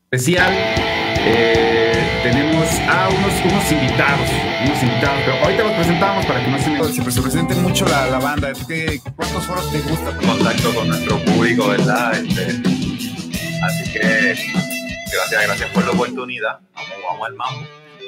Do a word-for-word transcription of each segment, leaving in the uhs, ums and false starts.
Especial. Eh, tenemos a unos, unos invitados, unos invitados, pero ahorita los presentamos para que no se, me... se, se presenten mucho la, la banda. ¿Qué, ¿Cuántos foros te gusta? Contacto con nuestro público, ¿verdad? Este, así que gracias, gracias por la oportunidad. Vamos, vamos al mambo.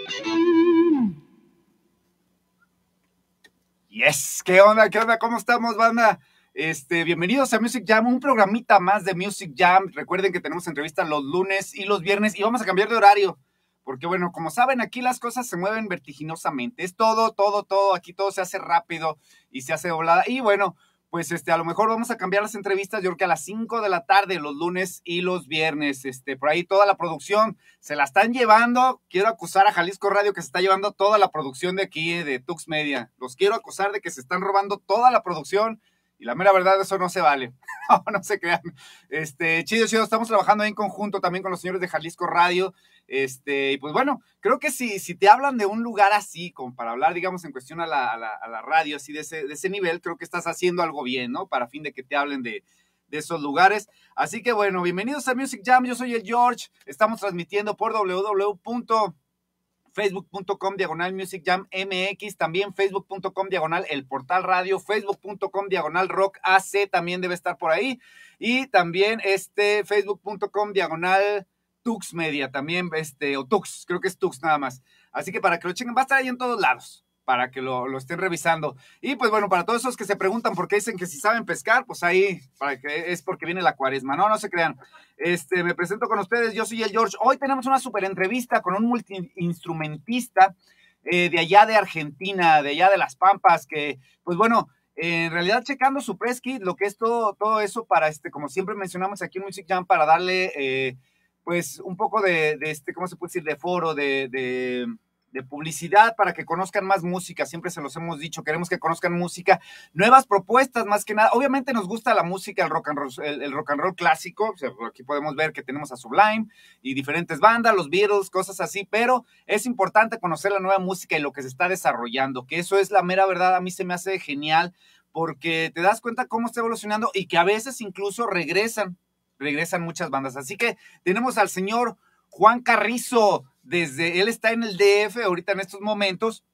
Yes, ¿qué onda? ¿Qué onda? ¿Cómo estamos, banda? Este, bienvenidos a Music Jam, un programita más de Music Jam. Recuerden que tenemos entrevistas los lunes y los viernes y vamos a cambiar de horario, porque bueno, como saben, aquí las cosas se mueven vertiginosamente. Es todo, todo, todo, aquí todo se hace rápido y se hace doblada. Y bueno, pues este, a lo mejor vamos a cambiar las entrevistas, yo creo que a las cinco de la tarde, los lunes y los viernes. Este, por ahí toda la producción se la están llevando. Quiero acusar a Jalisco Radio que se está llevando toda la producción de aquí, de Tux Media. Los quiero acusar de que se están robando toda la producción. Y la mera verdad, eso no se vale. No, no se crean. Este, chido, chido. Estamos trabajando en conjunto también con los señores de Jalisco Radio. Este, y pues bueno, creo que si, si te hablan de un lugar así, como para hablar, digamos, en cuestión a la, a la, a la radio, así de ese, de ese nivel, creo que estás haciendo algo bien, ¿no? Para fin de que te hablen de, de esos lugares. Así que bueno, bienvenidos a Music Jam. Yo soy el George. Estamos transmitiendo por doble u doble u doble u punto facebook punto com diagonal Music Jam M X, también facebook punto com diagonal El Portal Radio, facebook punto com diagonal Rock A C también debe estar por ahí, y también este facebook punto com diagonal Tux Media, también este, o Tux, creo que es Tux nada más. Así que para que lo chequen, va a estar ahí en todos lados, para que lo, lo estén revisando. Y pues bueno, para todos esos que se preguntan por qué dicen que si saben pescar, pues ahí, para que es porque viene la cuaresma. No, no se crean. Este, me presento con ustedes, yo soy el George. Hoy tenemos una super entrevista con un multiinstrumentista eh, de allá de Argentina, de allá de Las Pampas, que, pues bueno, eh, en realidad checando su press kit, lo que es todo, todo eso para, este, como siempre mencionamos aquí en Music Jam, para darle, eh, pues, un poco de, de, este, ¿cómo se puede decir?, de foro, de... de de publicidad para que conozcan más música. Siempre se los hemos dicho, queremos que conozcan música, nuevas propuestas más que nada. Obviamente nos gusta la música, el rock and roll, el, el rock and roll clásico. O sea, aquí podemos ver que tenemos a Sublime y diferentes bandas, los Beatles, cosas así, pero es importante conocer la nueva música y lo que se está desarrollando, que eso es la mera verdad. A mí se me hace genial porque te das cuenta cómo está evolucionando y que a veces incluso regresan, regresan muchas bandas. Así que tenemos al señor Juan Carrizo, desde, él está en el D F ahorita en estos momentos,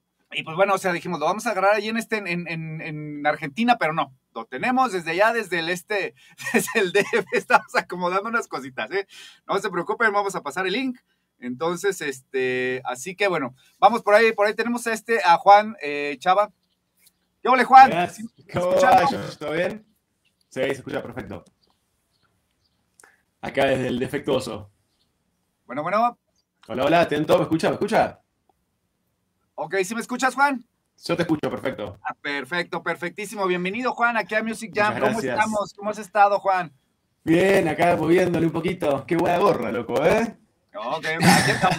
y pues bueno, o sea, dijimos, lo vamos a agarrar allí en, este, en, en, en Argentina, pero no, lo tenemos desde allá, desde el este, desde el D F, estamos acomodando unas cositas, ¿eh? No se preocupen, vamos a pasar el link. Entonces, este, así que bueno, vamos por ahí, por ahí tenemos a este, a Juan eh, Chava. ¿Qué ole, Juan? Gracias. ¿Cómo va? ¿Todo bien? Sí, se escucha perfecto. Acá desde el defectuoso. Bueno, bueno. Hola, hola, atento, ¿me escucha? ¿Me escucha? Ok, ¿sí me escuchas, Juan? Yo te escucho, perfecto. Ah, perfecto, perfectísimo. Bienvenido, Juan, aquí a Music Jam. Muchas ¿Cómo gracias. estamos? ¿Cómo has estado, Juan? Bien, acá moviéndole un poquito. Qué buena gorra, loco, ¿eh? Ok, aquí estamos.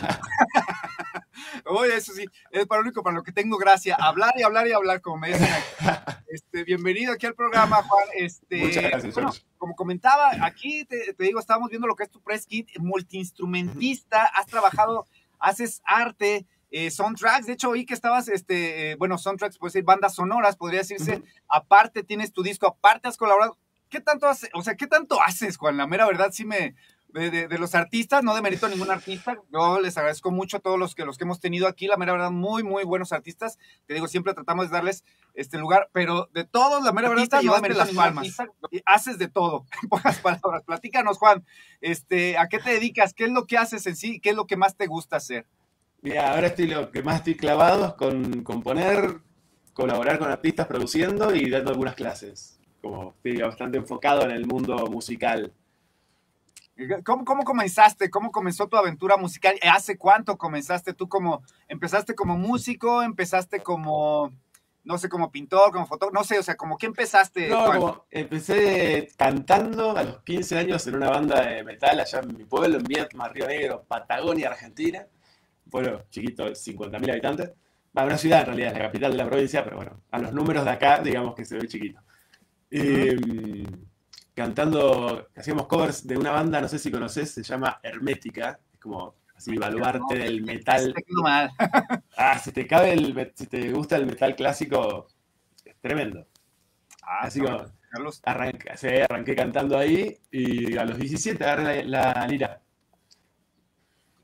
Oye, eso sí, es para lo único para lo que tengo gracia. Hablar y hablar y hablar, como me dicen aquí. Este, bienvenido aquí al programa, Juan. Este, Muchas gracias, bueno, George. como comentaba, aquí te, te digo, estábamos viendo lo que es tu press kit, multiinstrumentista, has trabajado, haces arte, eh, soundtracks, de hecho oí que estabas, este, eh, bueno, soundtracks, puede ser bandas sonoras, podría decirse, uh-huh. Aparte tienes tu disco, aparte has colaborado. ¿Qué tanto haces? O sea, ¿qué tanto haces, Juan? La mera verdad sí me... De, de, de los artistas, no demerito a ningún artista, yo les agradezco mucho a todos los que, los que hemos tenido aquí, la mera verdad, muy, muy buenos artistas, te digo, siempre tratamos de darles este lugar, pero de todos, la mera verdad, te llevaste las palmas, haces de todo, en pocas palabras. Platícanos, Juan, este, ¿a qué te dedicas? ¿Qué es lo que haces en sí? ¿Qué es lo que más te gusta hacer? Mira, ahora estoy lo que más estoy clavado es con componer, colaborar con artistas produciendo y dando algunas clases, como estoy bastante enfocado en el mundo musical. ¿Cómo, ¿Cómo comenzaste? ¿Cómo comenzó tu aventura musical? ¿Hace cuánto comenzaste tú como, empezaste como músico, empezaste como, no sé, como pintor, como fotógrafo, no sé, o sea, como qué empezaste? No, como empecé cantando a los quince años en una banda de metal allá en mi pueblo, en Viedma, Río Negro, Patagonia, Argentina. Un pueblo chiquito, cincuenta mil habitantes. Va, una ciudad en realidad, es la capital de la provincia, pero bueno, a los números de acá, digamos que se ve chiquito. Y... Uh-huh. Cantando, hacíamos covers de una banda, no sé si conoces, se llama Hermética, es como así, baluarte del metal. Ah, si te cabe el, si te gusta el metal clásico, es tremendo. Ah, así como arranqué, sí, arranqué cantando ahí y a los diecisiete agarré la, la lira.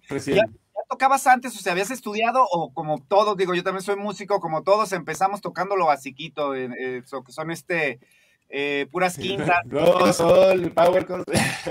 Recién. ¿Ya, ya tocabas antes? O sea, ¿habías estudiado o como todos? Digo, yo también soy músico, como todos empezamos tocando lo basiquito, eh, eh, so- que son este, eh, puras quintas. Do, sol, power chord.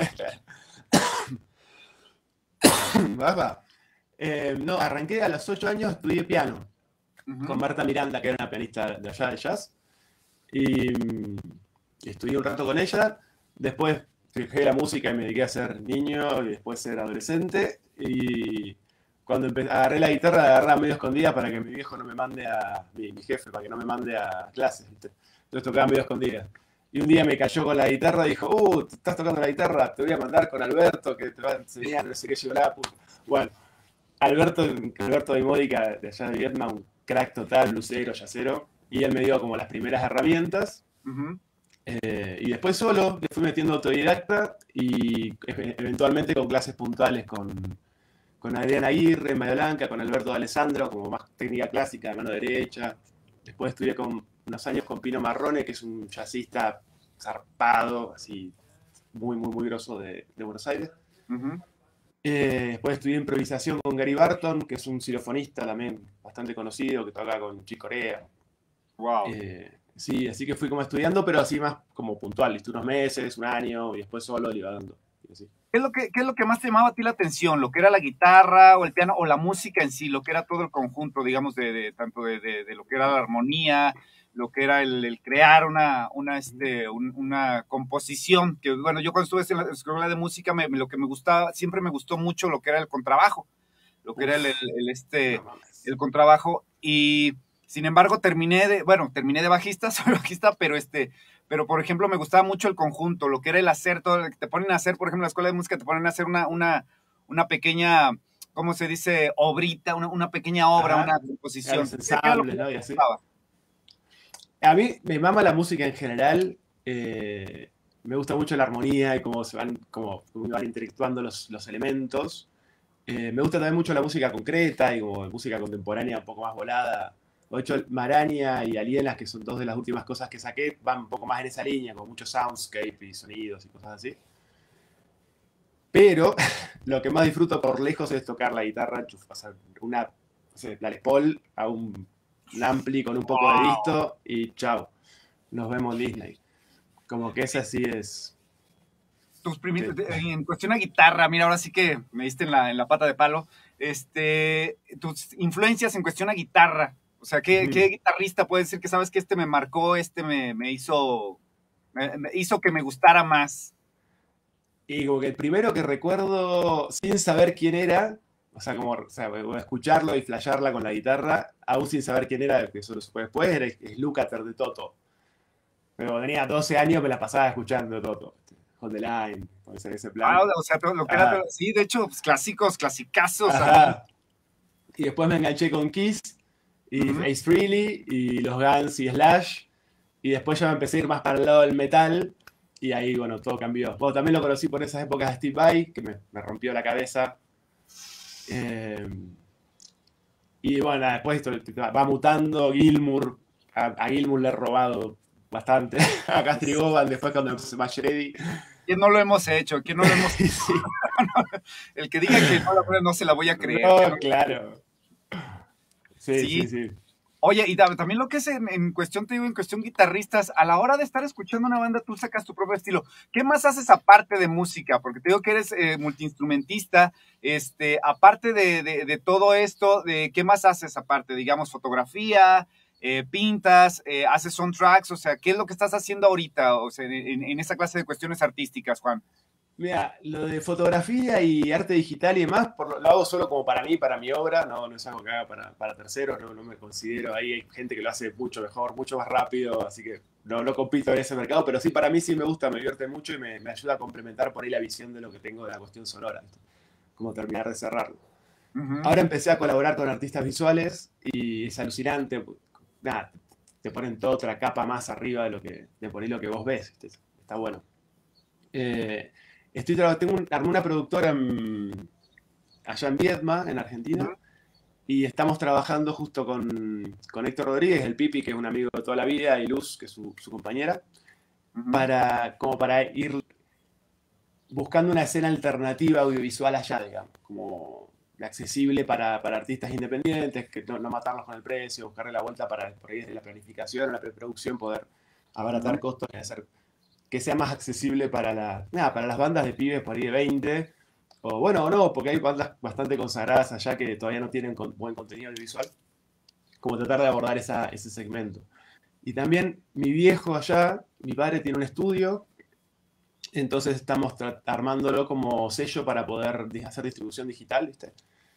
Baja. Eh, no, arranqué a los ocho años, estudié piano Ujú. con Marta Miranda, que era una pianista de allá de jazz. Y, mm, estudié un rato con ella. Después dejé la música y me dediqué a ser niño y después ser adolescente. Y cuando empe- agarré la guitarra, la agarraba medio escondida para que mi viejo no me mande a. Mi, mi jefe, para que no me mande a clases, ¿viste? Entonces tocaba medio escondida. Y un día me cayó con la guitarra y dijo: Uh, estás tocando la guitarra, te voy a mandar con Alberto, que te va a enseñar, no sé qué, yo la puta. Bueno, Alberto, Alberto de Módica, de allá de Vietnam, un crack total, blusero, yacero. Y él me dio como las primeras herramientas. Ujú. Eh, y después solo le fui metiendo autodidacta y e- eventualmente con clases puntuales con, con Adrián Aguirre, María Blanca, con Alberto de Alessandro, como más técnica clásica de mano derecha. Después estudié con, unos años con Pino Marrone, que es un jazzista zarpado, así muy, muy, muy grosso de, de Buenos Aires. Ujú. Eh, después estudié improvisación con Gary Barton, que es un xilofonista también bastante conocido, que toca con Chick Corea. Wow. Eh, sí, así que fui como estudiando, pero así más como puntual, ¿viste? Unos meses, un año, y después solo divagando. Y así. ¿Qué es, lo que, ¿Qué es lo que más te llamaba a ti la atención? ¿Lo que era la guitarra o el piano o la música en sí? Lo que era todo el conjunto, digamos, de, de tanto de, de, de lo que era la armonía, lo que era el, el crear una, una, este, un- una composición. Que bueno, yo cuando estuve en la escuela de música, me- lo que me gustaba, siempre me gustó mucho lo que era el contrabajo, lo que era el, el- el, este, No mames. el contrabajo. Y sin embargo, terminé de, bueno, terminé de bajista, soy bajista, pero este, pero por ejemplo, me gustaba mucho el conjunto, lo que era el hacer, todo lo que te ponen a hacer, por ejemplo, en la escuela de música te ponen a hacer una, una, una pequeña, ¿cómo se dice? Obrita, una, una pequeña obra, Ajá. una A composición. los ¿Qué era lo que ensambles, ¿no? Y te así. gustaba? A mí me mama la música en general. eh, me gusta mucho la armonía y cómo se van, cómo, cómo van interactuando los, los elementos. Eh, me gusta también mucho la música concreta y como música contemporánea un poco más volada. De hecho, Marania y Alienas, que son dos de las últimas cosas que saqué, van un poco más en esa línea, con mucho soundscape y sonidos y cosas así. Pero lo que más disfruto por lejos es tocar la guitarra, chuf, pasar una, no sé, la Les Paul a un, un ampli con un poco de visto y chao, nos vemos en Disney. Como que esa sí es. Tus primi- Sí. de- en cuestión de guitarra, mira, ahora sí que me diste en la, en la pata de palo. Este, tus influencias en cuestión a guitarra. O sea, ¿qué, Ujú. qué guitarrista puede decir que sabes que este me marcó, este me, me hizo, me, me hizo que me gustara más? Y como que el primero que recuerdo, sin saber quién era, o sea, como o sea, escucharlo y flashearla con la guitarra, aún sin saber quién era, que eso lo supe después, era, es Lukather de Toto. Pero cuando tenía doce años me la pasaba escuchando Toto. Hold the Line, puede ser ese plan. Ah, o sea, todo lo que era, Ajá. sí, de hecho, pues, clásicos, clasicazos. Ajá. Y después me enganché con Kiss y Ujú. Ace Frehley y los Guns y Slash. Y después ya me empecé a ir más para el lado del metal. Y ahí, bueno, todo cambió. Bueno, también lo conocí por esas épocas de Steve Vai, que me, me rompió la cabeza. Eh, y bueno, nada, después esto va mutando. Gilmour, a, a Gilmour le he robado bastante. A Castri Boban, después cuando empecé Smash Ready. ¿Quién no lo hemos hecho? ¿Quién no lo hemos Sí. El que diga que no, la verdad, no se la voy a creer. No, claro. Sí, Sí. sí, sí. Oye, y da- también lo que es en, en cuestión, te digo, en cuestión guitarristas, a la hora de estar escuchando una banda, tú sacas tu propio estilo. ¿Qué más haces aparte de música? Porque te digo que eres eh, multiinstrumentista, este, aparte de, de- de todo esto, de, ¿qué más haces aparte? Digamos, fotografía, eh, pintas, eh, haces soundtracks, o sea, ¿qué es lo que estás haciendo ahorita? O sea, en, en esa clase de cuestiones artísticas, Juan. Mira, lo de fotografía y arte digital y demás, por lo, lo hago solo como para mí, para mi obra, no, no es algo que haga para, para terceros, no, no me considero, ahí hay gente que lo hace mucho mejor, mucho más rápido, así que no, no compito en ese mercado, pero sí para mí sí me gusta, me divierte mucho y me, me ayuda a complementar por ahí la visión de lo que tengo de la cuestión sonora, ¿viste? Como terminar de cerrarlo. Ujú. Ahora empecé a colaborar con artistas visuales y es alucinante, nada, te ponen toda otra capa más arriba de lo que, de poner lo que vos ves, ¿viste? Está bueno. Eh, Estoy tengo un, armé una productora en, allá en Viedma, en Argentina, Ujú. y estamos trabajando justo con, con Héctor Rodríguez, el Pipi, que es un amigo de toda la vida, y Luz, que es su, su compañera, Ujú. para, como para ir buscando una escena alternativa audiovisual allá, digamos, como accesible para, para artistas independientes, que no, no matarlos con el precio, buscarle la vuelta para, por ahí desde la planificación, la preproducción, poder abaratar costos y hacer que sea más accesible para, la, nada, para las bandas de pibes por ahí de veinte, o bueno, o no, porque hay bandas bastante consagradas allá que todavía no tienen con, buen contenido audiovisual, como tratar de abordar esa, ese segmento. Y también mi viejo allá, mi padre tiene un estudio, entonces estamos armándolo como sello para poder hacer distribución digital, ¿viste?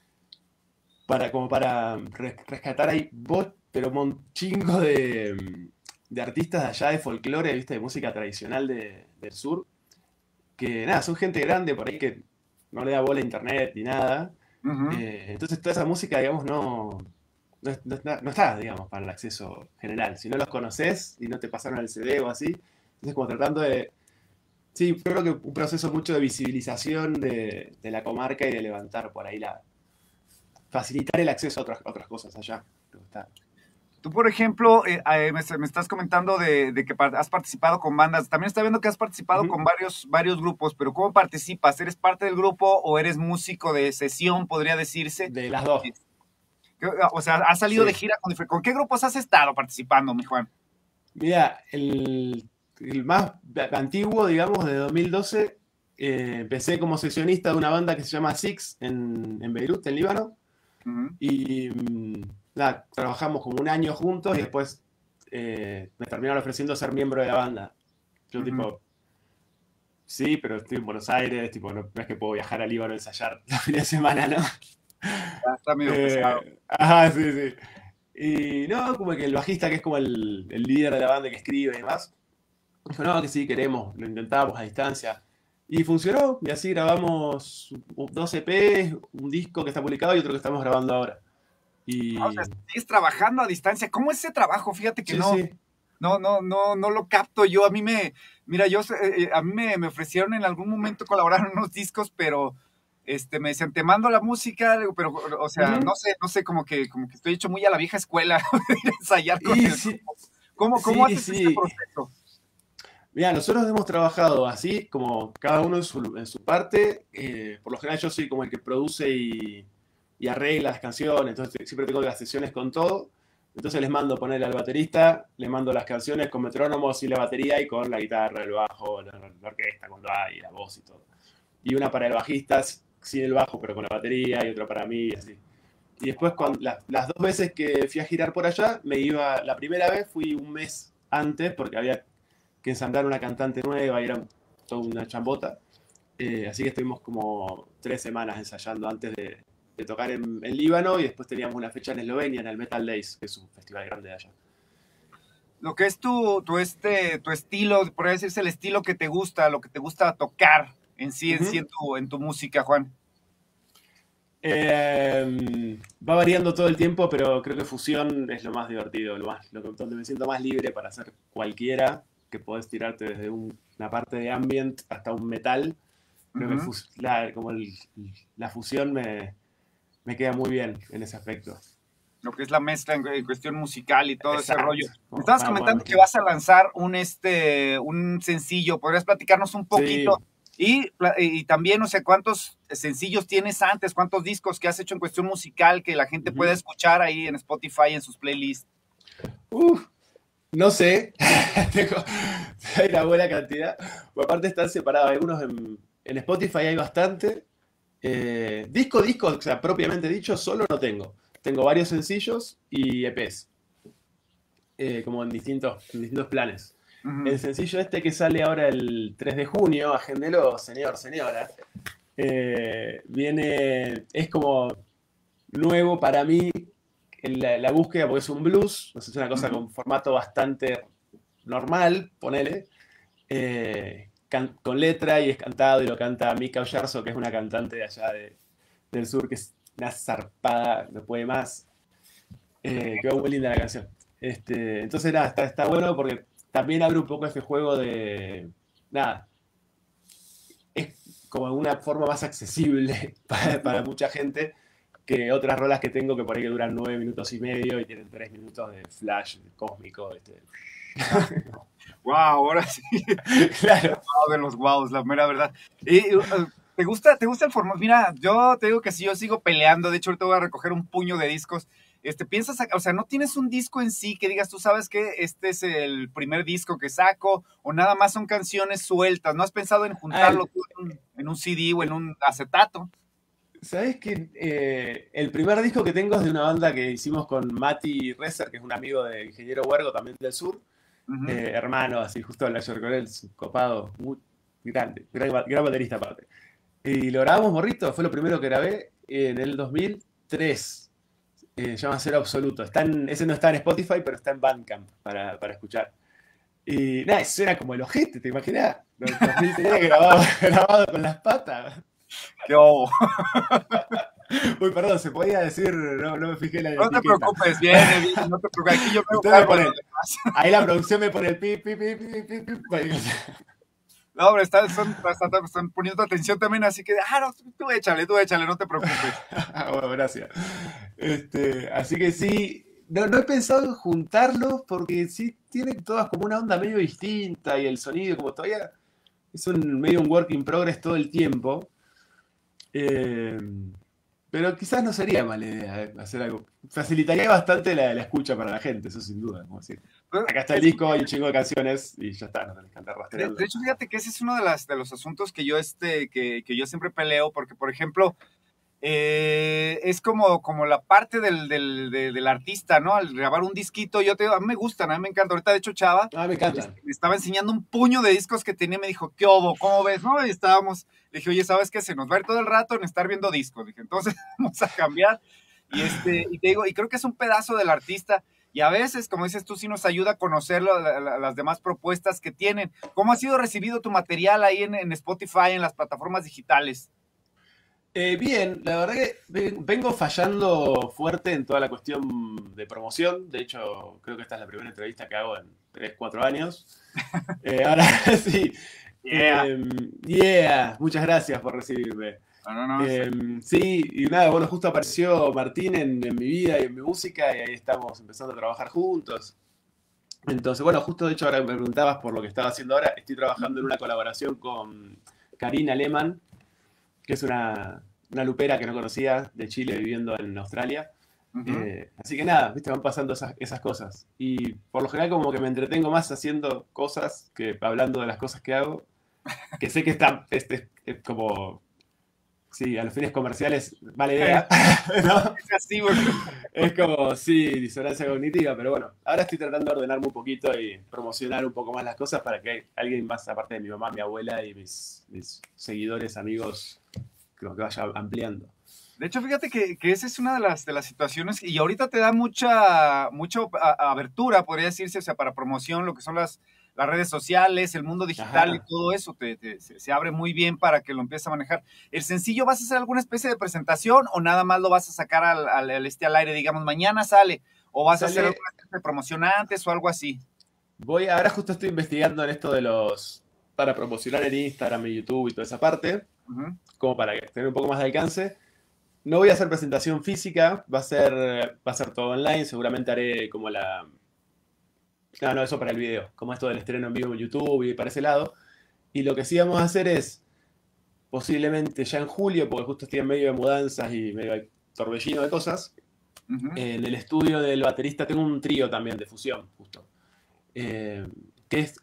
Para, como para res rescatar ahí, bot, pero un chingo de, de artistas de allá de folclore, ¿viste? De música tradicional de, del sur, que nada, son gente grande por ahí que no le da bola a internet ni nada. Uh-huh. eh, entonces toda esa música, digamos, no, no, no, no está, digamos, para el acceso general. Si no los conoces y no te pasaron el C D o así, entonces como tratando de... Sí, creo que un proceso mucho de visibilización de, de la comarca y de levantar por ahí la... facilitar el acceso a otras, otras cosas allá. Está. Tú, por ejemplo, eh, eh, me, me estás comentando de, de que has participado con bandas. También está viendo que has participado uh-huh. con varios, varios grupos, pero ¿cómo participas? ¿Eres parte del grupo o eres músico de sesión, podría decirse? De las dos. O sea, ¿has salido sí. de gira? Con, ¿Con qué grupos has estado participando, mi Juan? Mira, el, el más antiguo, digamos, de dos mil doce, eh, empecé como sesionista de una banda que se llama Six en, en Beirut, en Líbano. Uh-huh. Y nada, trabajamos como un año juntos y después eh, me terminaron ofreciendo ser miembro de la banda. Yo uh-huh. tipo, sí, pero estoy en Buenos Aires, tipo, no, no es que puedo viajar a Líbano a ensayar los fines de semana, ¿no? Ya está medio eh, pesado. Ajá, sí, sí. Y no, como que el bajista, que es como el, el líder de la banda que escribe y demás, dijo, no, que sí, queremos, lo intentamos a distancia. Y funcionó, y así grabamos dos E Pes, un disco que está publicado y otro que estamos grabando ahora. Y... O sea, sigues trabajando a distancia. ¿Cómo es ese trabajo? Fíjate que sí, no, sí. no, no, no, no lo capto yo. A mí me, mira, yo, eh, a mí me, me ofrecieron en algún momento colaborar en unos discos, pero este, me decían, te mando la música, pero, o sea, uh-huh. no sé, no sé, como que, como que estoy hecho muy a la vieja escuela, ensayar con el sí, ¿Cómo, cómo sí, haces sí. este proceso? Mira, nosotros hemos trabajado así, como cada uno en su, en su parte. Eh, por lo general yo soy como el que produce y, y arregla las canciones, entonces siempre tengo las sesiones con todo. Entonces les mando ponerle al baterista, le mando las canciones con metrónomos y la batería y con la guitarra, el bajo, la, la orquesta cuando hay, la voz y todo. Y una para el bajista sin el bajo, pero con la batería, y otra para mí, y así. Y después, cuando, la, las dos veces que fui a girar por allá, me iba, la primera vez fui un mes antes, porque había que ensamblar una cantante nueva y era toda una chambota. Eh, así que estuvimos como tres semanas ensayando antes de, de tocar en, en Líbano, y después teníamos una fecha en Eslovenia, en el Metal Days, que es un festival grande de allá. Lo que es tu, tu, este, tu estilo, podría decirse el estilo que te gusta, lo que te gusta tocar en sí, uh-huh. en, sí en, tu, en tu música, Juan. Eh, va variando todo el tiempo, pero creo que fusión es lo más divertido, lo más, lo, donde me siento más libre para hacer cualquiera, que podés tirarte desde un, una parte de ambient hasta un metal. Creo uh-huh. que la, como el, la fusión me, me queda muy bien en ese aspecto. Lo que es la mezcla en, en cuestión musical y todo Exacto. ese rollo. Me estabas ah, comentando bueno, que vas a lanzar un, este, un sencillo. ¿Podrías platicarnos un poquito? Sí. Y, y también, o sea, ¿cuántos sencillos tienes antes? ¿Cuántos discos que has hecho en cuestión musical que la gente uh-huh. pueda escuchar ahí en Spotify, en sus playlists? Uf, no sé. Tengo hay una buena cantidad. Por aparte están separados. Algunos en, en Spotify hay bastante. Eh, disco, disco, o sea, propiamente dicho, solo no tengo. Tengo varios sencillos y E Pes. Eh, como en distintos, en distintos planes. Uh-huh. El sencillo este que sale ahora el tres de junio, agéndelo, señor, señora, eh, viene, es como nuevo para mí en la, la búsqueda, porque es un blues, es una cosa uh-huh. con formato bastante normal, ponele, eh, can, con letra, y es cantado y lo canta Mika Oyarzo, que es una cantante de allá de, del sur, que es una zarpada, no puede más. Eh, quedó muy linda la canción. Este, entonces nada, está, está bueno porque también abre un poco ese juego de, nada, es como una forma más accesible para, para mucha gente que otras rolas que tengo que por ahí que duran nueve minutos y medio y tienen tres minutos de flash cósmico. Este. Wow, ahora sí. Claro. Wow, de los wows, la mera verdad. Y, uh, ¿Te gusta, te gusta el formato? Mira, yo te digo que si yo sigo peleando, de hecho ahorita voy a recoger un puño de discos. Este, piensas, o sea, no tienes un disco en sí que digas, tú sabes que este es el primer disco que saco, o nada más son canciones sueltas. ¿No has pensado en juntarlo Ah, tú en un, en un C D o en un acetato? ¿sabés que eh, el primer disco que tengo es de una banda que hicimos con Mati Rezer, que es un amigo de Ingeniero Huergo, también del sur, Ujú. eh, hermano, así justo en la York con él, es un copado, muy grande, gran, ba- gran baterista aparte. Y lo grabamos, morrito, fue lo primero que grabé en el dos mil tres. Eh, se llama Cero Absoluto. Está en- ese no está en Spotify, pero está en Bandcamp para, para escuchar. Y nada, eso era como el ojete, ¿te imaginas? dos mil tres grabado, grabado con las patas. ¿Qué hubo? Uy, perdón, se podía decir, no, no me fijé en la No te etiqueta. preocupes, viene, viene, no te preocupes. Aquí yo veo Ustedes me cargo de ponen, lo demás. ahí la producción me pone el pi, pi, pi, pi, pi, pi, pi. No, hombre, están, son, están, están poniendo atención también, así que, ah, no, tú, tú échale, tú échale, no te preocupes. Bueno, gracias. Este, así que sí, no, no he pensado en juntarlos porque sí tienen todas como una onda medio distinta y el sonido como todavía es un medio un work in progress todo el tiempo. Eh, pero quizás no sería mala idea eh, hacer algo. Facilitaría bastante la, la escucha para la gente, eso sin duda. Como decir, acá está el disco, hay un chingo de canciones y ya está, no tenés que andar De, rastreando. de hecho, fíjate que ese es uno de, las, de los asuntos que yo, este, que, que yo siempre peleo, porque, por ejemplo, eh, es como, como la parte del, del, de- del artista, ¿no? Al grabar un disquito, yo te digo, a mí me gustan, a mí me encanta. Ahorita, de hecho, Chava Ah, me encantan. me estaba enseñando un puño de discos que tenía, me dijo, ¿qué obo? ¿Cómo ves? ¿No? Y estábamos, le dije, oye, ¿sabes qué? Se nos va a ir todo el rato en estar viendo discos. Dije, entonces vamos a cambiar. Y, este, y te digo, y creo que es un pedazo del artista. Y a veces, como dices tú, sí nos ayuda a conocer lo- la- la- las demás propuestas que tienen. ¿Cómo ha sido recibido tu material ahí en, en Spotify, en las plataformas digitales? Eh, bien, la verdad que ven- vengo fallando fuerte en toda la cuestión de promoción. De hecho, creo que esta es la primera entrevista que hago en tres cuatro años. Eh, ahora sí. Yeah. Eh, yeah, muchas gracias por recibirme. No, no, no. Eh, sí, y nada, bueno, justo apareció Martín en, en mi vida y en mi música y ahí estamos empezando a trabajar juntos. Entonces, bueno, justo de hecho ahora me preguntabas por lo que estaba haciendo ahora. Estoy trabajando en una colaboración con Karina Lehmann, que es una, una lupera que no conocía de Chile viviendo en Australia. Ujú. Eh, así que nada, viste, van pasando esas, esas cosas. Y por lo general como que me entretengo más haciendo cosas que hablando de las cosas que hago, que sé que está este, es como, sí, a los fines comerciales, mala idea, ¿no? Es así, güey. Es como, sí, disonancia cognitiva, pero bueno, ahora estoy tratando de ordenarme un poquito y promocionar un poco más las cosas para que alguien más, aparte de mi mamá, mi abuela y mis, mis seguidores, amigos, creo que vaya ampliando. De hecho, fíjate que, que esa es una de las, de las situaciones, y ahorita te da mucha, mucha a- abertura, podría decirse, o sea, para promoción, lo que son las, las redes sociales, el mundo digital y Ajá. todo eso, te, te- se, se abre muy bien para que lo empieces a manejar. ¿El sencillo vas a hacer alguna especie de presentación o nada más lo vas a sacar al, al, al este al aire, digamos, mañana sale? ¿O vas a hacer Sale, alguna especie de promoción antes o algo así? voy, ahora justo estoy investigando en esto de los, para promocionar en Instagram y YouTube y toda esa parte, Ujú. como para tener un poco más de alcance. No voy a hacer presentación física, va a ser, va a ser todo online, seguramente haré como la... No, no, eso para el video, como esto del estreno en vivo en YouTube y para ese lado. Y lo que sí vamos a hacer es, posiblemente ya en julio, porque justo estoy en medio de mudanzas y medio de torbellino de cosas, Ujú. en el estudio del baterista tengo un trío también de fusión, justo. Eh, que es,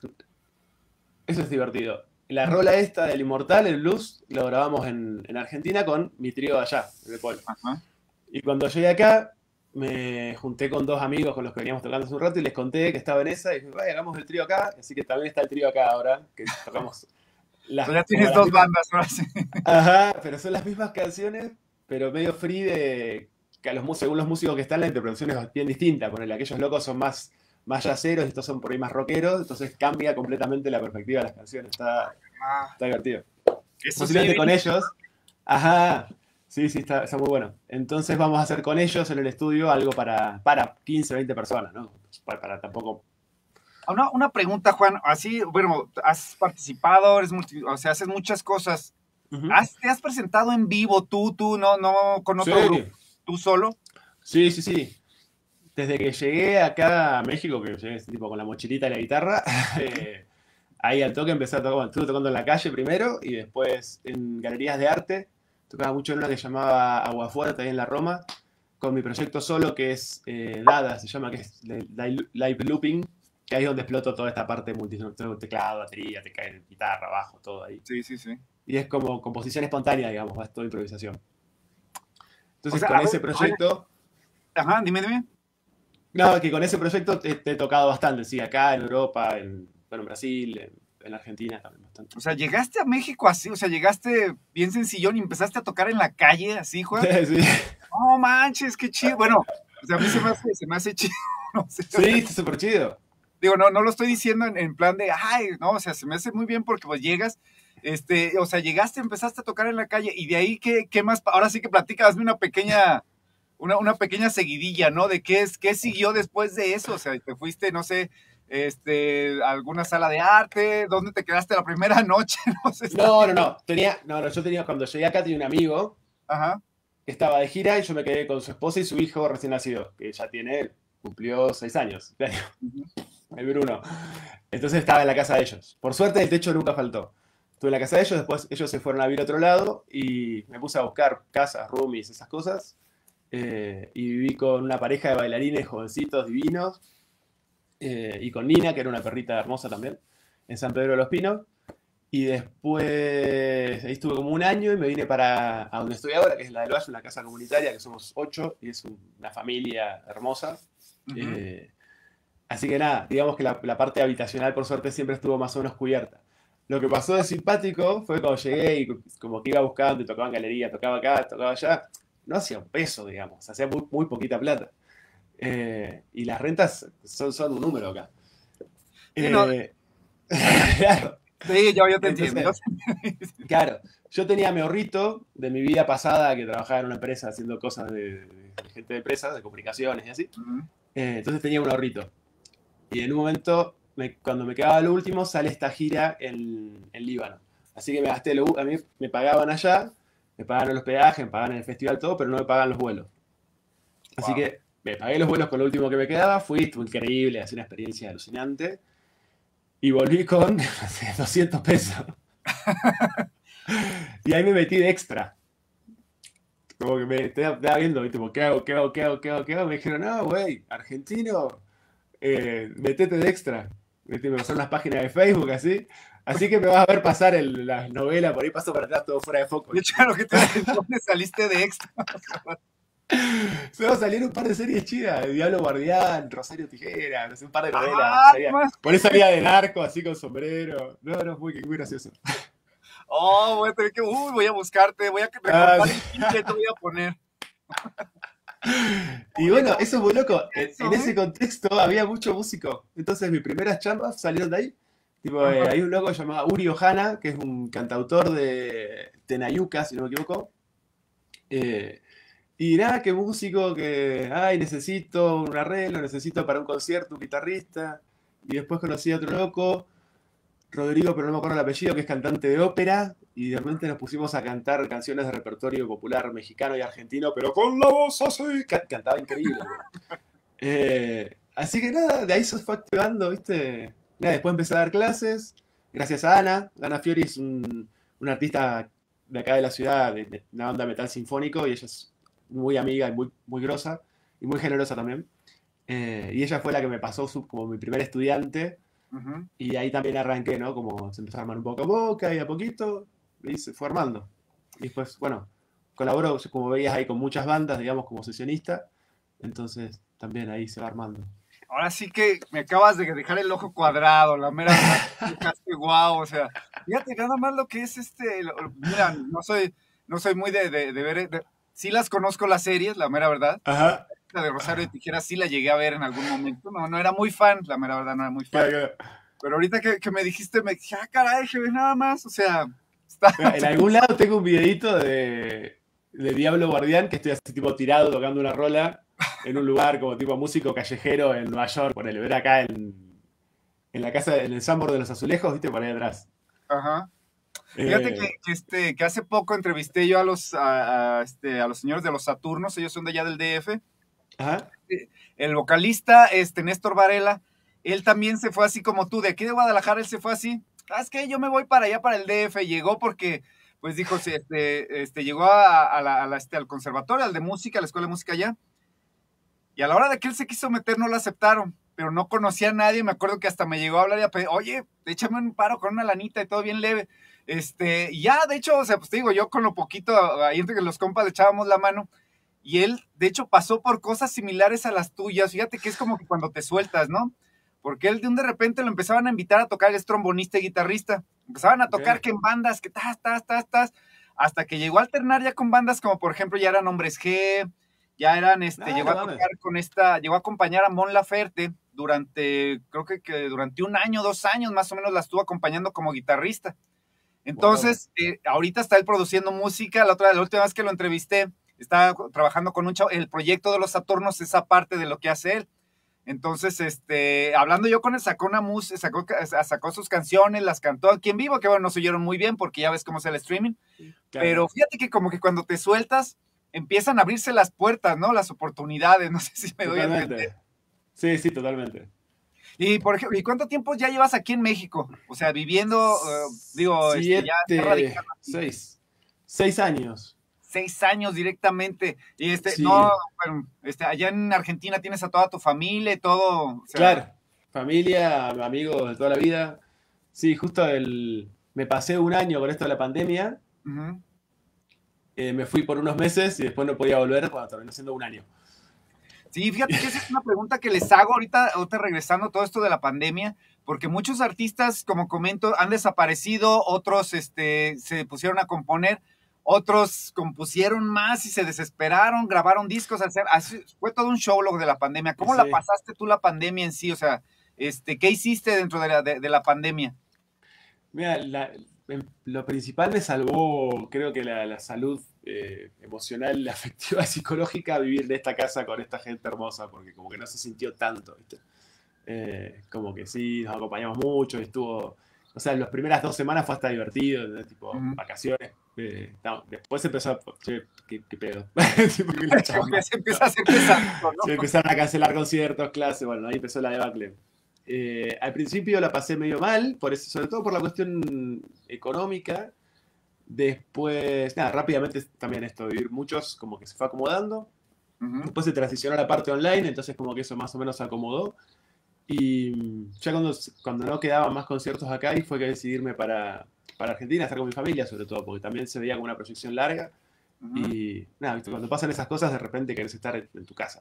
eso es divertido. La rola esta del Inmortal, el blues, lo grabamos en, en Argentina con mi trío de allá, de Paul. Ajá. Y cuando llegué acá, me junté con dos amigos con los que veníamos tocando hace un rato y les conté que estaba en esa y dije, "Vaya, hagamos el trío acá". Así que también está el trío acá ahora, que tocamos las, Pues ya como tienes las dos mismas. bandas ahora sí. Ajá, pero son las mismas canciones, pero medio free de que a los, mu- según los músicos que están, la interpretación es bien distinta. Ponele, aquellos locos son más, más yaceros y estos son por ahí más rockeros, entonces cambia completamente la perspectiva de las canciones. Está, Ah, está divertido. eso Posiblemente sí, con ellos. Ajá. Sí, sí, está, está muy bueno. Entonces vamos a hacer con ellos en el estudio algo para, para quince, veinte personas, ¿no? Para, para tampoco. Una, una pregunta, Juan, así, bueno, has participado, eres multi- o sea, haces muchas cosas. Ujú. ¿Has, ¿Te has presentado en vivo tú, tú, no, no con otro Sí, grupo, tú solo? sí, sí, sí. Desde que llegué acá a México, que llegué tipo con la mochilita y la guitarra, eh, ahí al toque empecé a tocar, bueno, estuve tocando en la calle primero y después en galerías de arte. Tocaba mucho en una que se llamaba Aguafuerte, ahí en la Roma, con mi proyecto solo que es eh, Dada, se llama, que es Live Looping, que ahí es donde exploto toda esta parte multi, teclado, batería, te cae guitarra, bajo, todo ahí. Sí, sí, sí. Y es como composición espontánea, digamos, es toda improvisación. Entonces, O sea, con a ese ver, proyecto... Ajá, dime, dime. No, que con ese proyecto te, te he tocado bastante, sí, acá en Europa, en, bueno, en Brasil, en, en Argentina también bastante. O sea, llegaste a México así, o sea, llegaste bien sencillón y empezaste a tocar en la calle así, Juan. Sí, No manches, qué chido. Bueno, o sea, a mí se me hace, se me hace chido. No sé, sí, está súper chido. digo, no, no lo estoy diciendo en, en plan de, ay, no, o sea, se me hace muy bien porque pues llegas, este, o sea, llegaste, empezaste a tocar en la calle y de ahí, ¿qué, qué más? Ahora sí que platica, hazme una pequeña, una, una pequeña seguidilla, ¿no? De qué es, qué siguió después de eso, o sea, te fuiste, no sé, este, a alguna sala de arte, ¿dónde te quedaste la primera noche? No sé. No, no, no, tenía, no, no, yo tenía, cuando llegué acá tenía un amigo Ajá. que estaba de gira y yo me quedé con su esposa y su hijo recién nacido, que ya tiene, cumplió seis años, el Bruno. Entonces estaba en la casa de ellos. Por suerte el techo nunca faltó. Estuve en la casa de ellos, después ellos se fueron a vivir a otro lado y me puse a buscar casas, roomies, esas cosas. Eh, y viví con una pareja de bailarines jovencitos divinos eh, y con Nina, que era una perrita hermosa también, en San Pedro de los Pinos. Y después ahí estuve como un año y me vine para a donde estoy ahora, que es la del Valle, una casa comunitaria, que somos ocho y es una familia hermosa. Uh-huh. eh, así que nada, digamos que la, la parte habitacional por suerte siempre estuvo más o menos cubierta. Lo que pasó de simpático fue cuando llegué y como que iba buscando y tocaba en galería, tocaba acá, tocaba allá. No hacía un peso, digamos, hacía muy, muy poquita plata. Eh, y las rentas son, son un número acá. Sí, no. Eh, claro. Sí, yo, yo te Entonces, entiendo. Claro, yo tenía mi ahorrito de mi vida pasada que trabajaba en una empresa haciendo cosas de, de gente de empresas, de comunicaciones y así. Uh-huh. eh, entonces tenía un ahorrito. Y en un momento, me, cuando me quedaba lo último, sale esta gira en, en Líbano. Así que me gasté, lo, a mí me pagaban allá, me pagaban los hospedaje, me pagaban el festival todo, pero no me pagaban los vuelos. Así wow. que me pagué los vuelos con lo último que me quedaba, fui, estuvo increíble, hacía una experiencia alucinante. Y volví con doscientos pesos. Y ahí me metí de extra. Como que me estaba viendo, ¿viste? ¿Qué hago? ¿Qué hago? ¿Qué hago? ¿Qué hago? ¿Qué hago? Me dijeron, no, güey, argentino, eh, metete de extra. Me pasaron unas páginas de Facebook así. Así que me vas a ver pasar el, la novela, por ahí paso para atrás todo fuera de foco. De hecho, lo que te ¿dónde saliste de extra? Se va a salir un par de series chidas, El Diablo Guardián, Rosario Tijera, no sé, un par de novelas. Ah, salía, por eso salía de narco, así con sombrero. No, no, muy, muy gracioso. Oh, voy a tener que, uy, voy a buscarte, voy a recordar ah, el que te voy a poner. Y bueno, eso es muy loco. En, en ese contexto había mucho músico. Entonces mis primeras chambas salieron de ahí. Tipo, eh, hay un loco llamado Uri Ohana, que es un cantautor de Tenayuca, si no me equivoco. Eh, Y nada, que músico, que, ay, necesito un arreglo, necesito para un concierto un guitarrista. Y después conocí a otro loco, Rodrigo, pero no me acuerdo el apellido, que es cantante de ópera. Y de repente nos pusimos a cantar canciones de repertorio popular mexicano y argentino, pero con la voz así. Cantaba increíble. eh, así que nada, de ahí se fue activando, ¿viste? Nada, después empecé a dar clases, gracias a Ana. Ana Fiori es un, un artista de acá de la ciudad, de, de una banda metal sinfónico, y ella es muy amiga y muy, muy grosa y muy generosa también. Eh, y ella fue la que me pasó su, como mi primer estudiante. Uh-huh. Y ahí también arranqué, ¿no? Como se empezó a armar un poco a boca y a poquito, y se fue armando. Y después, bueno, colaboro, como veías ahí, con muchas bandas, digamos, como sesionista. Entonces, también ahí se va armando. Ahora sí que me acabas de dejar el ojo cuadrado, la mera dejaste guau, o sea, fíjate nada más lo que es este, mira, no soy, no soy muy de, de, de ver, de, sí las conozco las series, la mera verdad. Ajá. La de Rosario de Tijeras sí la llegué a ver en algún momento, no, no era muy fan, la mera verdad no era muy fan. Claro. Pero ahorita que, que me dijiste, me dije, ah, caray, nada más, o sea, está... En algún lado tengo un videito de, de Diablo Guardián, que estoy así tipo tirado tocando una rola en un lugar como tipo músico callejero en Nueva York, por el ver acá en, en la casa, en el Sambor de los Azulejos, viste, por ahí atrás. Ajá. Fíjate eh, que, que, este, que hace poco entrevisté yo a los, a, a, este, a los señores de los Saturnos, ellos son de allá del D F. Ajá. El vocalista, este, Néstor Varela, él también se fue así como tú, de aquí de Guadalajara, él se fue así, ¿sabes qué? Yo me voy para allá, para el D F, llegó porque, pues dijo, sí, este, este, llegó a, a la, a la, este, al conservatorio, al de música, a la escuela de música allá, y a la hora de que él se quiso meter no lo aceptaron, pero no conocía a nadie, me acuerdo que hasta me llegó a hablar y a pedir, oye, échame un paro con una lanita y todo bien leve, este, y ya, de hecho, o sea, pues te digo, yo con lo poquito, ahí entre que los compas le echábamos la mano, y él, de hecho, pasó por cosas similares a las tuyas, fíjate que es como que cuando te sueltas, ¿no? Porque él de un de repente lo empezaban a invitar a tocar, es trombonista y guitarrista, empezaban a tocar okay. que en bandas, que tas, tas, tas, tas, hasta que llegó a alternar ya con bandas como por ejemplo ya eran Hombres G, ya eran, este, no, llegó no, a tocar mames. con esta, llegó a acompañar a Mon Laferte durante, creo que, que durante un año, dos años más o menos la estuvo acompañando como guitarrista. Entonces, wow. eh, ahorita está él produciendo música, la otra, la última vez que lo entrevisté, está trabajando con un chavo, el proyecto de los Saturnos, esa parte de lo que hace él. Entonces, este, hablando yo con él, sacó una música, sacó, sacó sus canciones, las cantó aquí en vivo, que bueno, no se oyeron muy bien porque ya ves cómo es el streaming, claro. Pero fíjate que como que cuando te sueltas, empiezan a abrirse las puertas, ¿no? Las oportunidades, no sé si me doy a entender. Sí, sí, totalmente. Y por ejemplo, ¿y cuánto tiempo ya llevas aquí en México? O sea, viviendo, uh, digo, Siete, este, ya radicado. Seis, seis años. Seis años directamente, y este, sí. no, bueno, este, allá en Argentina tienes a toda tu familia y todo. O sea, claro, familia, amigos de toda la vida. Sí, justo el, me pasé un año con esto de la pandemia, uh-huh. eh, me fui por unos meses y después no podía volver cuando terminó siendo un año. Sí, fíjate que esa es una pregunta que les hago ahorita, ahorita regresando todo esto de la pandemia, porque muchos artistas, como comento, han desaparecido, otros este, se pusieron a componer, otros compusieron más y se desesperaron, grabaron discos, hacer, así, fue todo un show lo de la pandemia. ¿Cómo sí. la pasaste tú la pandemia en sí? O sea, este, ¿qué hiciste dentro de la, de, de la pandemia? Mira, la, lo principal me salvó, creo que la, la salud eh, emocional, afectiva, psicológica, vivir de esta casa con esta gente hermosa, porque como que no se sintió tanto, ¿viste? Eh, como que sí, nos acompañamos mucho, estuvo... O sea, las primeras dos semanas fue hasta divertido, ¿no? Tipo, uh-huh. vacaciones. Eh, no, después empezó a... Che, ¿qué, qué pedo? Se empieza a hacer pesado, ¿no? Se empezaron a cancelar conciertos, clases, bueno, ahí empezó la debacle. Eh, al principio la pasé medio mal, por eso, sobre todo por la cuestión económica. Después, nada, rápidamente también esto de vivir muchos, como que se fue acomodando. Uh-huh. Después se transicionó a la parte online, entonces como que eso más o menos se acomodó. Y ya cuando, cuando no quedaban más conciertos acá, y fue que decidirme para, para Argentina, estar con mi familia sobre todo, porque también se veía como una proyección larga. Uh-huh. Y nada, ¿viste? Cuando pasan esas cosas, de repente querés estar en, en tu casa.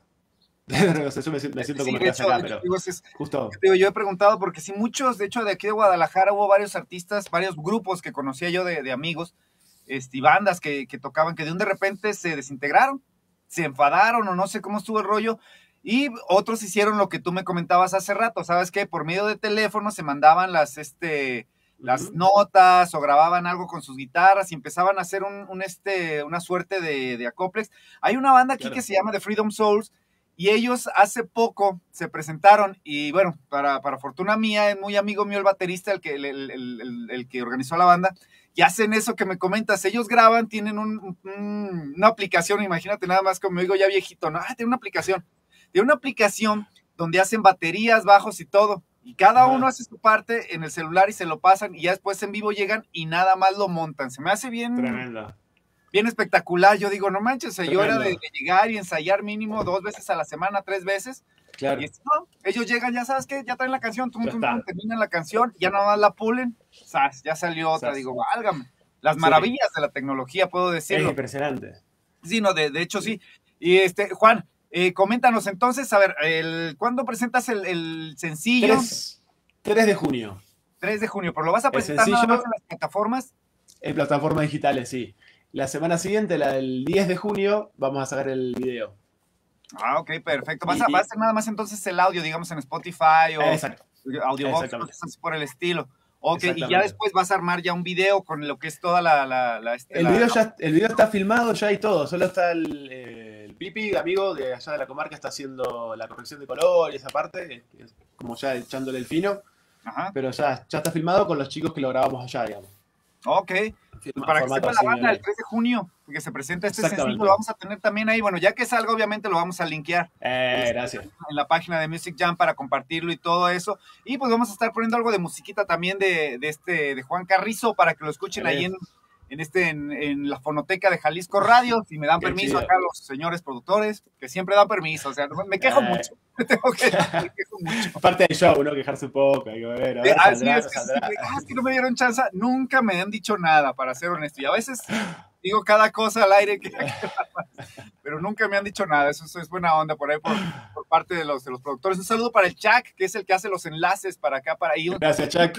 O sea, yo me, me siento sí, como en casa acá, pero digo, es, justo... Digo, yo he preguntado, porque sí, muchos, de hecho, de aquí de Guadalajara hubo varios artistas, varios grupos que conocía yo de, de amigos, este, y bandas que, que tocaban, que de un de repente se desintegraron, se enfadaron o no sé cómo estuvo el rollo. Y otros hicieron lo que tú me comentabas hace rato, ¿sabes qué? Por medio de teléfono se mandaban las, este, las uh-huh. notas o grababan algo con sus guitarras y empezaban a hacer un, un este, una suerte de, de acoplex. Hay una banda aquí claro. que se llama The Freedom Souls y ellos hace poco se presentaron y bueno, para, para fortuna mía, es muy amigo mío el baterista, el que, el, el, el, el que organizó la banda, y hacen eso que me comentas, ellos graban, tienen un, un, una aplicación, imagínate nada más como digo ya viejito, ¿no? Ah, tiene una aplicación. De una aplicación donde hacen baterías, bajos y todo, y cada Ajá. uno hace su parte en el celular y se lo pasan, y ya después en vivo llegan y nada más lo montan, se me hace bien, Tremendo. bien espectacular, yo digo, no manches, o sea, yo era de, de llegar y ensayar mínimo dos veces a la semana, tres veces, claro. y no, ellos llegan, ya sabes qué, ya traen la canción, tum, tum, tum, terminan la canción, ya nada más la pulen, ¡zas! Ya salió otra, ¡zas! Digo, válgame, las maravillas sí. de la tecnología, puedo decirlo. Es impresionante. Sí, no, de, de hecho sí, sí. Y este, Juan, Eh, coméntanos entonces, a ver, el, ¿cuándo presentas el, el sencillo? tres de junio. tres de junio, pero lo vas a presentar nada más en las plataformas. En plataformas digitales, sí. La semana siguiente, la del diez de junio, vamos a sacar el video. Ah, ok, perfecto. Vas a, va a ser nada más entonces el audio, digamos, en Spotify o Exacto. Audiobox, cosas por el estilo. Ok, y ya después vas a armar ya un video con lo que es toda la... la, la, este, el, la... Video ya, el video está filmado ya y todo, solo está el... Eh, El Pipi, amigo de allá de la comarca, está haciendo la corrección de color y esa parte, como ya echándole el fino. Ajá. Pero ya, ya está filmado con los chicos que lo grabamos allá, digamos. Ok. Pues para que sepa la banda, el tres de junio, que se presenta este sencillo, lo vamos a tener también ahí. Bueno, ya que salga, obviamente lo vamos a linkear. Eh, gracias. En la página de Music Jam para compartirlo y todo eso. Y pues vamos a estar poniendo algo de musiquita también de, de este de Juan Carrizo para que lo escuchen Bien. ahí en, en este en, en la fonoteca de Jalisco Radio. Si me dan Qué permiso chido. acá los señores productores, que siempre dan permiso. O sea, me quejo eh. mucho. Tengo que, me quejo mucho. Parte del show, ¿no? Quejarse un poco. Hay que ver, a ver, Así saldrá, es, que, saldrá. es que no me dieron chance. Nunca me han dicho nada, para ser honesto. Y a veces digo cada cosa al aire que, pero nunca me han dicho nada. Eso, eso es buena onda por ahí por, por parte de los, de los productores. Un saludo para el Chuck, que es el que hace los enlaces para acá, para ahí. Gracias, Chuck.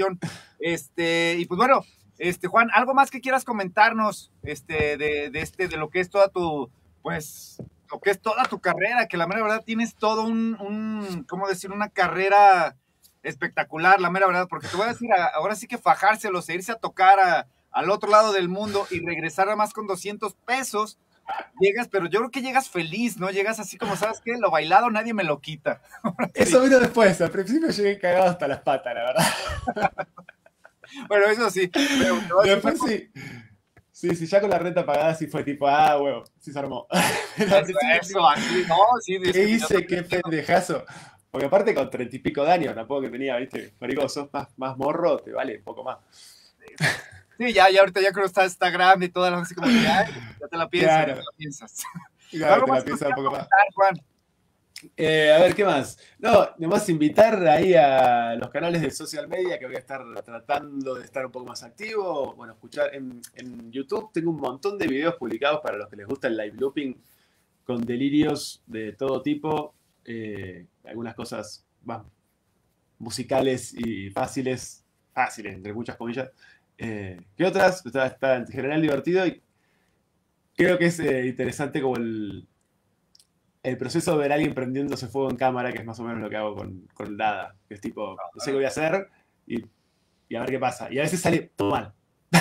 Este, y pues bueno, este, Juan, ¿algo más que quieras comentarnos este, de, de, este, de lo que es toda tu, pues, lo que es toda tu carrera? Que la mera verdad tienes todo un, un ¿cómo decir? Una carrera espectacular, la mera verdad, porque te voy a decir, ahora sí que fajárselos, e irse a tocar a al otro lado del mundo y regresar a más con doscientos pesos, llegas, pero yo creo que llegas feliz, ¿no? Llegas así como, ¿sabes qué? Lo bailado nadie me lo quita. Eso vino después, al principio llegué cagado hasta las patas, la verdad. Bueno, eso sí. Pero, después como... sí. Sí, sí, ya con la renta pagada sí fue tipo, ah, huevo, sí se armó. Eso, eso, así, no, sí. ¿Qué hice? Qué pendejazo. Porque aparte con treinta y pico de años tampoco que tenía, ¿viste? Marico, sos más, más morro, te vale un poco más. Sí, ya, ya ahorita ya creo que está, está grande y todas las así como que ya, ya te la piensas, claro. ya te la piensas. Claro, te la piensas un poco más. Juan. Eh, a ver, ¿qué más? No, nomás invitar ahí a los canales de social media que voy a estar tratando de estar un poco más activo. Bueno, escuchar en, en YouTube tengo un montón de videos publicados para los que les gusta el live looping con delirios de todo tipo. Eh, algunas cosas más musicales y fáciles, fáciles, entre muchas comillas. Eh, ¿Qué otras? Está, está en general divertido y creo que es eh, interesante como el, el proceso de ver a alguien prendiéndose fuego en cámara, que es más o menos lo que hago con, con Dada, que es tipo, no sé qué voy a hacer y, y a ver qué pasa. Y a veces sale todo mal.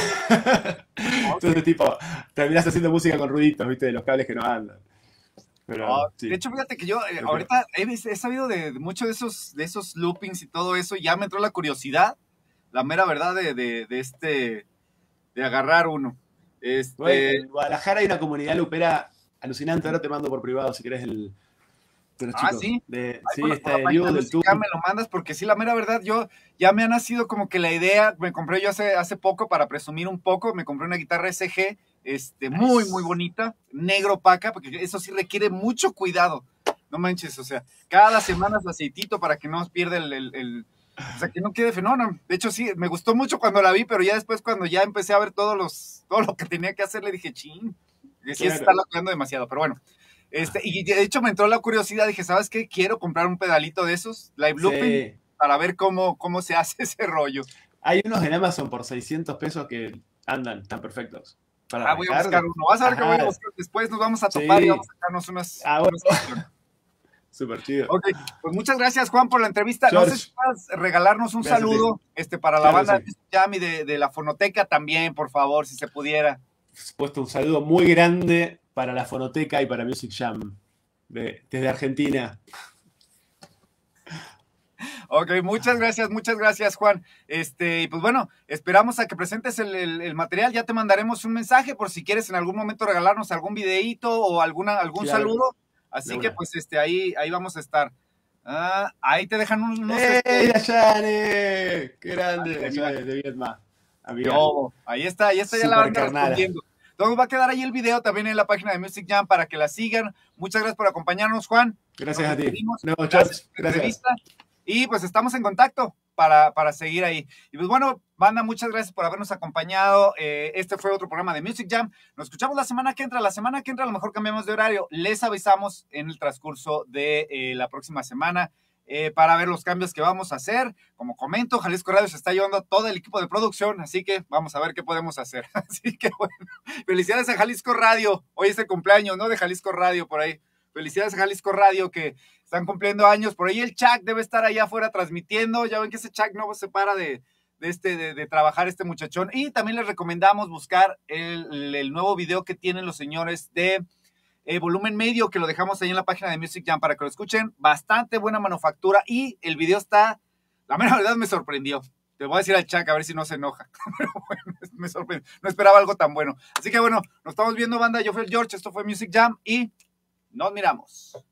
Entonces, tipo, terminás haciendo música con ruiditos, ¿viste? De los cables que no andan. Pero, no, sí. De hecho, fíjate que yo eh, ahorita he, he sabido de, de muchos de esos, de esos loopings y todo eso, y ya me entró la curiosidad, la mera verdad de, de, de este, de agarrar uno. Este... Bueno, en Guadalajara hay una comunidad lupera alucinante, ahora te mando por privado si querés el... De los ah, chicos. sí. De, Ay, sí, bueno, está el Diego del Tour. Ya me lo mandas porque sí, la mera verdad, yo ya me ha nacido como que la idea, me compré yo hace, hace poco para presumir un poco, me compré una guitarra S G, este, muy, muy bonita, negro opaca, porque eso sí requiere mucho cuidado, no manches, o sea, cada semana es aceitito para que no pierda el, el, el o sea, que no quede fenómeno. De hecho, sí, me gustó mucho cuando la vi, pero ya después cuando ya empecé a ver todos los, todo lo que tenía que hacer, le dije, ching, que sí, claro. Se está locando demasiado, pero bueno. Este, y de hecho me entró la curiosidad, dije, ¿sabes qué? Quiero comprar un pedalito de esos, live looping, sí. Para ver cómo, cómo se hace ese rollo. Hay unos en Amazon por seiscientos pesos que andan, están perfectos. Para ah, voy a buscar uno. Vas a ver que voy a buscar. Después nos vamos a topar sí. Y vamos a sacarnos unas... Ah, bueno. Súper chido. Ok, pues muchas gracias, Juan, por la entrevista. George. No sé si puedas regalarnos un gracias, saludo este, para la claro, banda sí. de Jam y de, de la Fonoteca también, por favor, si se pudiera. Por supuesto, un saludo muy grande para la Fonoteca y para Music Jam de, desde Argentina. Ok, muchas gracias, muchas gracias, Juan. Este, y pues bueno, esperamos a que presentes el, el, el material. Ya te mandaremos un mensaje por si quieres en algún momento regalarnos algún videíto o alguna, algún claro. saludo. Así que pues este, ahí, ahí vamos a estar. Ah, ahí te dejan unos... unos ¡Ey, este... Ayane! ¡Qué grande! Ayane de Vietnam. No, ahí está, ahí está ya la banda respondiendo. Entonces va a quedar ahí el video también en la página de Music Jam para que la sigan. Muchas gracias por acompañarnos, Juan. Gracias Nos a ti. No, gracias. gracias. Y pues estamos en contacto para, para seguir ahí. Y pues bueno, banda, muchas gracias por habernos acompañado. Eh, este fue otro programa de Music Jam. Nos escuchamos la semana que entra. La semana que entra a lo mejor cambiamos de horario. Les avisamos en el transcurso de eh, la próxima semana. Eh, para ver los cambios que vamos a hacer. Como comento, Jalisco Radio se está llevando todo el equipo de producción, así que vamos a ver qué podemos hacer. Así que bueno, felicidades a Jalisco Radio. Hoy es el cumpleaños, ¿no? De Jalisco Radio por ahí. Felicidades a Jalisco Radio que están cumpliendo años. Por ahí el Chuck debe estar allá afuera transmitiendo. Ya ven que ese Chuck no se para de, de, este, de, de trabajar este muchachón. Y también les recomendamos buscar el, el nuevo video que tienen los señores de Eh, volumen medio, que lo dejamos ahí en la página de Music Jam para que lo escuchen. Bastante buena manufactura y el video está, la mera verdad me sorprendió. Te voy a decir al Chac a ver si no se enoja. Pero bueno, me sorprende. No esperaba algo tan bueno. Así que bueno, nos estamos viendo, banda. Yo fui el George, esto fue Music Jam y nos miramos.